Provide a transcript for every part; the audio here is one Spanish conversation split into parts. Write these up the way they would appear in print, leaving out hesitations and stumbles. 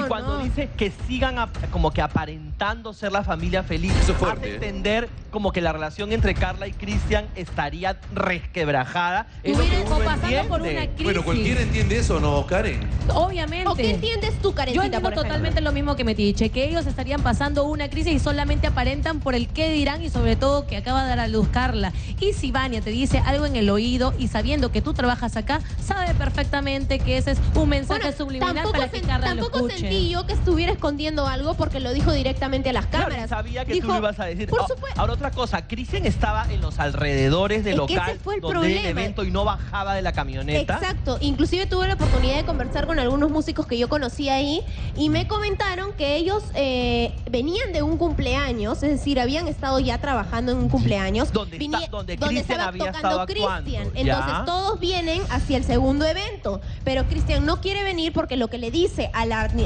Y cuando dice que sigan como que aparentando ser la familia feliz, eso es fuerte, hace entender como que la relación entre Carla y Cristian estaría resquebrajada. Estuvieran pasando por una crisis. Bueno, ¿cualquiera entiende eso, no, Karen? Obviamente. ¿O qué entiendes tú, Karencita, Yo entiendo por ejemplo? totalmente lo mismo que Metiche, que ellos estarían pasando una crisis y solamente aparentan por el qué dirán y sobre todo que acaba de dar a luz Carla. Y si Vania te dice algo en el oído y sabiendo que tú trabajas acá, sabe perfectamente que ese es un mensaje subliminal para que Carla lo escuche. Tampoco sentí yo que estuviera escondiendo algo porque lo dijo directamente a las cámaras. Claro, sabía que Dijo, tú lo ibas a decir. Por supuesto. Ahora otra cosa, Cristian estaba en los alrededores del local ese fue el donde era el problema. evento y no bajaba de la camioneta. Exacto, inclusive tuve la oportunidad de conversar con algunos músicos que yo conocí ahí y me comentaron que ellos venían de un cumpleaños, es decir, habían estado ya trabajando en un cumpleaños. Donde Cristian estaba había tocando estado Cristian. actuando. Entonces Ya. todos vienen hacia el segundo evento, pero Cristian no quiere venir porque lo que le dice a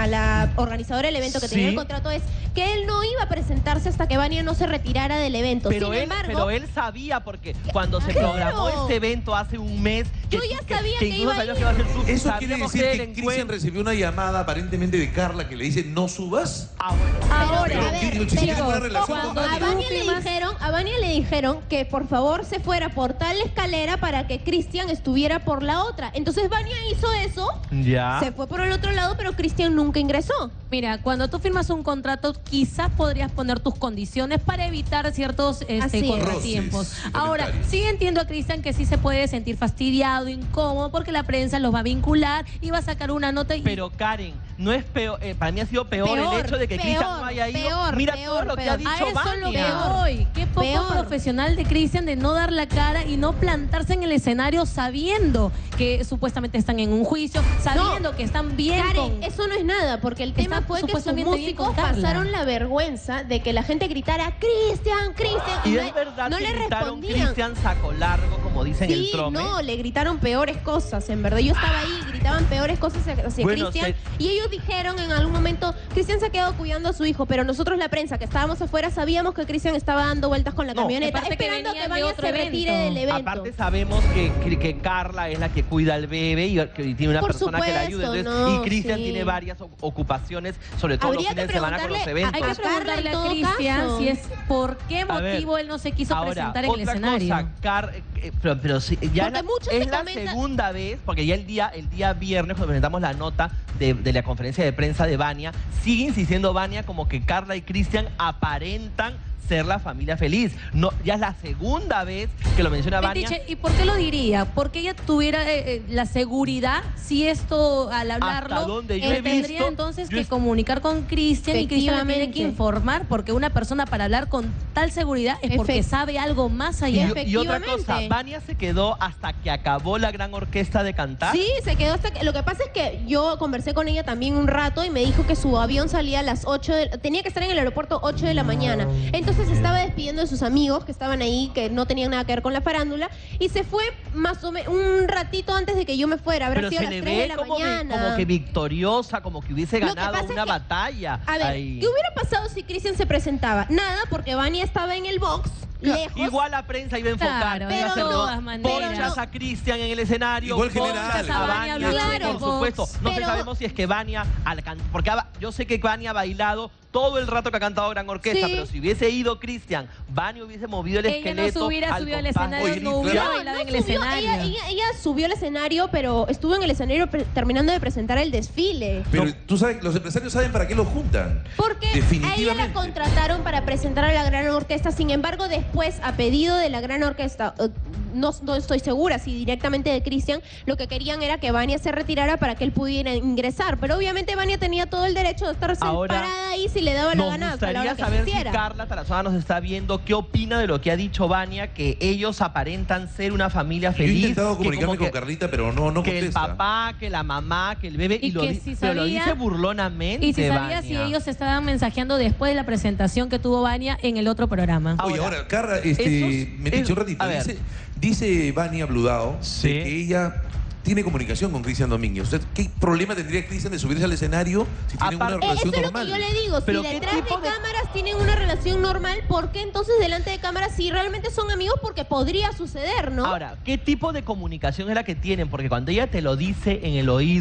la organizadora del evento que tenía el contrato es que él no iba a presentarse hasta que Vania no se retirara del evento. Pero él sabía porque cuando se programó este evento hace un mes, yo ya sabía que incluso iba salió a que iba a ser su- ¿Eso quiere sabíamos decir el que Cristian encuentro. recibió una llamada aparentemente de Carla que le dice no subas? Ah, bueno. Ahora, Pero, a ver, si tiene pero buena relación con cuando a Vania. Vania le dijeron que por favor se fuera por tal escalera para que Cristian estuviera por la otra. Entonces Vania hizo eso, Ya. se fue por el otro lado, pero Cristian nunca ingresó. mira, cuando tú firmas un contrato, quizás podrías poner tus condiciones para evitar ciertos Así es. contratiempos. Roces, Ahora, comentarios. sí entiendo a Cristian que sí se puede sentir fastidiado, incómodo, porque la prensa los va a vincular y va a sacar una nota y... Pero Karen, no es peor, para mí ha sido peor el hecho de que Cristian no haya ido. Mira todo lo que ha dicho a eso Vania. lo que voy. Qué poco Peor. profesional de Cristian de no dar la cara y no plantarse en el escenario sabiendo que supuestamente están en un juicio, sabiendo que están bien Karen, con... eso no es nada, porque el tema Está fue que sus supuestamente bien músicos con Carla. pasaron la vergüenza de que la gente gritara Cristian, Cristian, Y es verdad no que le gritaron respondían. Cristian saco largo, como dicen el Sí, trome. no, le gritaron peores cosas, en verdad. Yo estaba ahí, gritaban peores cosas hacia Bueno, Cristian. Y ellos dijeron en algún momento, Cristian se ha quedado cuidando a su hijo, pero nosotros la prensa que estábamos afuera sabíamos que Cristian estaba dando vueltas con la No, camioneta, aparte que esperando venían que de Vania otro se retire evento. del evento. Aparte sabemos que Carla es la que cuida al bebé y tiene una Por persona que la ayuda. supuesto, Entonces, no, y Cristian sí. tiene varias ocupaciones, sobre todo Habría los fines que de semana con los preguntarle eventos. Hay que Carla, preguntarle en a todo Cristian caso. si es por qué A ver, motivo él no se quiso ahora, presentar en el otra escenario. cosa, pero sí, ya Porque muchos es se la comentan- segunda vez, porque ya el día viernes, cuando presentamos la nota de la conferencia de prensa de Vania, sigue insistiendo Vania como que Carla y Cristian aparentan ser la familia feliz. No, ya es la segunda vez que lo menciona Vania. Metiche, ¿y por qué lo diría? Porque ella tuviera la seguridad, si esto al hablarlo, Hasta donde yo he tendría visto, entonces yo que comunicar con Cristian y Cristian le tiene que Efectivamente. informar, porque una persona para hablar con tal seguridad es porque sabe algo más allá. Y otra cosa, Efectivamente. Vania se quedó hasta que acabó la gran orquesta de cantar. Sí, se quedó hasta que... Lo que pasa es que yo conversé con ella también un rato y me dijo que su avión salía a las 8 tenía que estar en el aeropuerto 8 de la mañana. Entonces estaba despidiendo de sus amigos que estaban ahí, que no tenían nada que ver con la farándula, y se fue más o menos un ratito antes de que yo me fuera. Habrá Pero sido se a las le 3 de ve la como, mañana. como que victoriosa, como que hubiese Lo que ganado pasa es una que- batalla. A ver, ahí. ¿qué hubiera pasado si Cristian se presentaba? Nada, porque Vania estaba en el box, lejos. Igual la prensa iba a enfocar. Claro, pero de no, todas maneras. Ponchas a Cristian en el escenario. Igual genera ponchas algo. a Vania Vania, claro, por supuesto. No pero- sabemos si es que Vania, porque yo sé que Vania ha bailado todo el rato que ha cantado Gran Orquesta, Sí. pero si hubiese ido Cristian, Vania hubiese movido el Ella esqueleto. no se hubiera subido al compás. escenario, Oye, no hubiera claro. bailado en el subió, escenario. ella subió al escenario, pero estuvo en el escenario terminando de presentar el desfile. Pero tú sabes, los empresarios saben para qué lo juntan. Porque a ella Definitivamente. la contrataron para presentar a la Gran Orquesta, sin embargo, después, a pedido de la Gran Orquesta, no estoy segura si directamente de Cristian, lo que querían era que Vania se retirara para que él pudiera ingresar. Pero obviamente Vania tenía todo el derecho de estar Ahora, parada ahí si le daba la Nos gana. a la gustaría hora que saber si quisiera. Carla Tarazona nos está viendo, qué opina de lo que ha dicho Vania, que ellos aparentan ser una familia Yo he feliz. intentado que comunicarme como con que- Carlita, pero no que el contesta. papá, que la mamá, que el bebé, Y que si pero lo sabía- dice burlonamente. Y si sabía si Vania. ellos se estaban mensajeando después de la presentación que tuvo Vania en el otro programa. Oye, ahora, Carla, esos- me dicho un ratito, a ver. dice Vania Bludao Sí. de que ella tiene comunicación con Cristian Domínguez. ¿Usted qué problema tendría Cristian de subirse al escenario si tienen una Aparte- relación Eso es lo normal? que yo le digo. Pero si ¿qué detrás de tipo de- cámaras tienen una relación normal, ¿por qué entonces delante de cámaras si realmente son amigos? Porque podría suceder, ¿no? Ahora, ¿qué tipo de comunicación es la que tienen? Porque cuando ella te lo dice en el oído,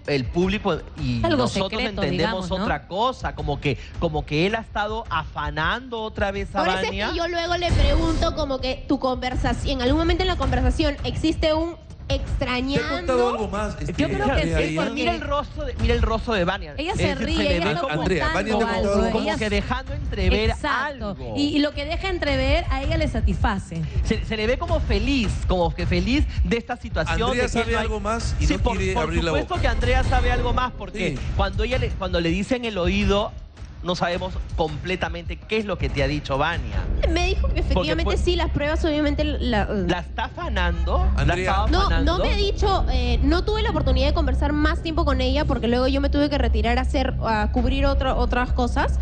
el público y Algo nosotros secreto, entendemos digamos, ¿no? otra cosa, como que él ha estado afanando otra vez a Por eso es Vania. que yo luego le pregunto como que tu conversación, en algún momento en la conversación existe un ¿Te ha contado extrañando. algo más? Yo creo que Andrea, sí, ella? porque- mira el rostro de Vania. Ella Es se decir, ríe, le ella ve está como, Andrea, Vania ocultando te ha contado algo. algo. como Ella- que dejando entrever Exacto. algo. Y lo que deja entrever a ella le satisface. Se le ve como que feliz de esta situación. Andrea de que sabe no hay- algo más y no quiere abrir la Por supuesto boca. que Andrea sabe algo más, porque Sí. cuando le dice en el oído, no sabemos completamente qué es lo que te ha dicho Vania. Me dijo que efectivamente Porque, pues, sí, las pruebas obviamente ¿La está afanando? ¿La Andrea. estaba No, afanando? no me ha dicho, no tuve la oportunidad de conversar más tiempo con ella porque luego yo me tuve que retirar a cubrir otras cosas.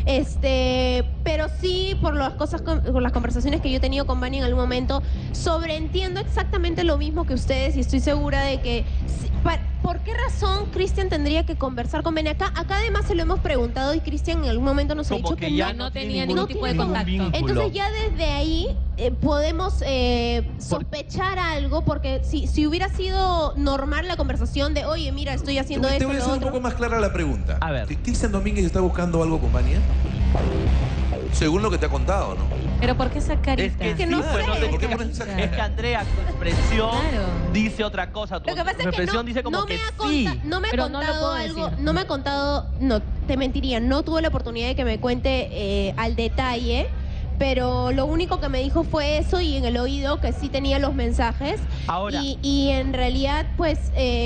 Pero sí, por las cosas, por las conversaciones que yo he tenido con Vania en algún momento, sobreentiendo exactamente lo mismo que ustedes y estoy segura de que ¿por qué razón Cristian tendría que conversar con Vania? Acá además se lo hemos preguntado y Cristian en algún momento nos ha Como dicho que que ya no no tenía tiene ningún tipo de ningún contacto. vínculo. entonces ya desde ahí podemos sospechar algo, porque si hubiera sido normal la conversación de, oye, mira, estoy haciendo Te esto, voy a lo hacer un otro. poco más clara la pregunta. A ver. ¿Cristian Domínguez está buscando algo con Vania? Según lo que te ha contado, ¿no? Pero ¿por qué esa carita? Es que Que no sí, pues, sé. te- ¿Por qué pones esa es que cara? Andrea, tu expresión Claro. dice otra cosa. Tu Lo que pasa es que expresión no, dice como no que me ha sí. no me ha Pero no lo contado puedo algo, decir. no me ha contado, no, te mentiría, no tuve la oportunidad de que me cuente al detalle, pero lo único que me dijo fue eso y en el oído que sí tenía los mensajes. Ahora. Y en realidad, pues,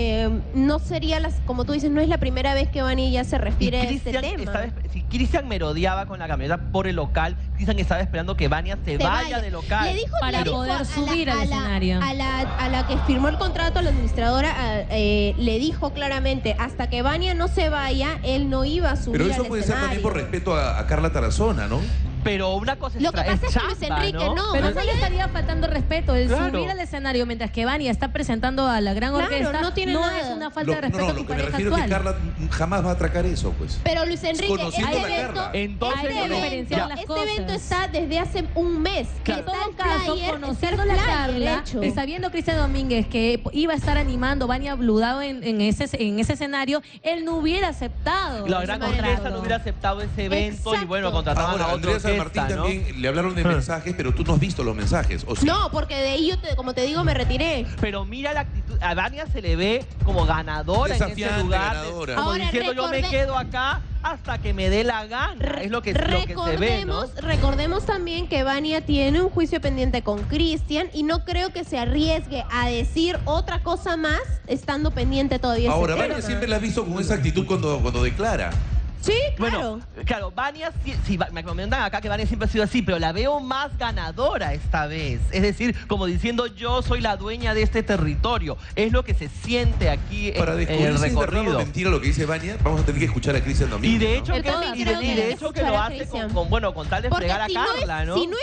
no sería, como tú dices, no es la primera vez que Vania ya se Y refiere a este Cristian tema. si Cristian merodeaba con la camioneta por el local, Cristian estaba esperando que Vania se Se vaya del local. Le dijo, Para le dijo poder a la- subir al a la- escenario. A la que firmó el contrato, a la administradora, le dijo claramente, hasta que Vania no se vaya, él no iba a subir Pero eso al puede ser también por escenario. respeto a Carla Tarazona, ¿no? Pero una cosa es Lo que pasa es que chamba, Luis Enrique, no. Pero más no le allá de- estaría faltando respeto el Claro. subir al escenario mientras que Vania está presentando a la gran Claro, orquesta. no tiene nada. es una falta de respeto no, a tu lo que me pareja refiero es que actual. Carla jamás va a atracar eso, pues. Pero Luis Enrique, Conociendo este a evento, Carla. Entonces, Hay que no, diferenciar ya. las este cosas. evento está desde hace un mes. Claro. En todo Está el caso, flyer, conociendo está la el flyer Carla hecho. y sabiendo Cristian Domínguez que iba a estar animando Vania Bludado en ese escenario, él no hubiera aceptado. La ese gran contrato. orquesta no hubiera aceptado ese evento Exacto. y bueno, contrataban Ahora, a otra Andrea San orquesta, Martín ¿no? también le hablaron de mensajes, pero tú no has visto los mensajes, ¿o sí? No, porque de ahí yo, como te digo, me retiré. Pero mira la actitud, a Vania se le ve como ganadora en ese Desafiante, lugar. ganadora. Como Ahora, diciendo, yo me quedo acá hasta que me dé la gana. Es lo que se ve, ¿no? Recordemos también que Vania tiene un juicio pendiente con Cristian y no creo que se arriesgue a decir otra cosa más estando pendiente todavía ese Ahora, tema. Vania siempre la has visto con esa actitud cuando declara. Sí, claro. Bueno, claro, Vania, me comentan acá que Vania siempre ha sido así, pero la veo más ganadora esta vez. Es decir, como diciendo, yo soy la dueña de este territorio. Es lo que se siente aquí Para en descubrir el si es verdad o recorrido. mentira lo que dice Vania, vamos a tener que escuchar a Cristian Domínguez. Y de ¿no? hecho, De todas maneras. que lo hace Cristian. con tal de Porque fregar a si Carla, ¿no? Si no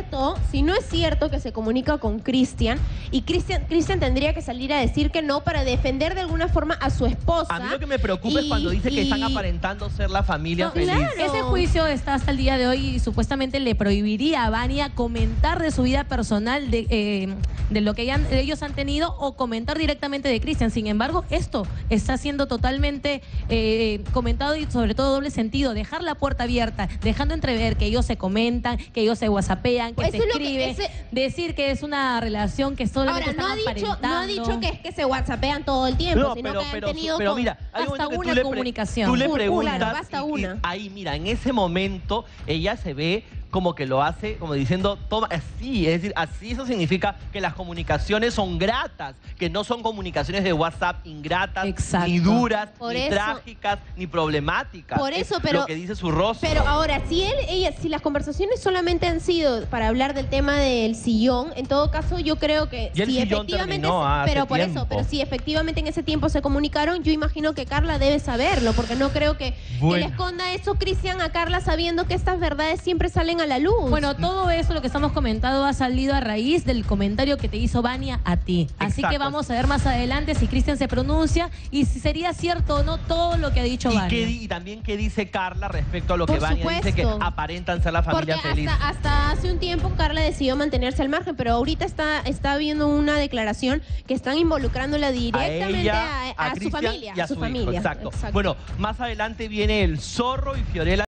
es cierto que se comunica con Cristian y Cristian tendría que salir a decir que no para defender de alguna forma a su esposa. A mí lo que me preocupa es cuando dice que están aparentando ser la familia No, feliz. claro. Ese juicio está hasta el día de hoy y supuestamente le prohibiría a Vania comentar de su vida personal, de lo que ellos han tenido o comentar directamente de Cristian. Sin embargo, esto está siendo totalmente comentado y sobre todo doble sentido. Dejar la puerta abierta, dejando entrever que ellos se comentan, que ellos se whatsappean, que Eso se es lo que- escriben. ese- decir que es una relación que solamente Ahora, están aparentando. no ha dicho que es que se whatsappean todo el tiempo, No, sino pero, que han pero, tenido pero con- mira, hay un hasta momento que una tú comunicación. tú le Claro, preguntas basta y una. ahí, mira, en ese momento ella se ve como que lo hace, como diciendo, toma, así, es decir, así eso significa que las comunicaciones son gratas, que no son comunicaciones de WhatsApp ingratas, Exacto. ni duras, Por ni eso- trágicas, ni problemáticas. Por eso, Es pero- lo que dice su rostro. Pero ahora, si las conversaciones solamente han sido para hablar del tema del sillón, en todo caso yo creo que Y el si sillón efectivamente, terminó hace pero por eso, tiempo. pero si efectivamente en ese tiempo se comunicaron, yo imagino que Carla debe saberlo, porque no creo que le Bueno. esconda eso Cristian a Carla sabiendo que estas verdades siempre salen salen a la luz. Bueno, todo eso, lo que estamos comentando, ha salido a raíz del comentario que te hizo Vania a ti. Así Exacto. que vamos a ver más adelante si Cristian se pronuncia y si sería cierto o no todo lo que ha dicho Vania. Y también qué dice Carla respecto a lo que Por Vania dice, que supuesto. aparentan ser la familia Porque feliz. hasta hace un tiempo Carla decidió mantenerse al margen, pero ahorita está viendo una declaración que están involucrándola directamente ella, a su Cristian familia. y a su hijo, familia. exacto. Exacto. Bueno, más adelante viene el Zorro y Fiorella.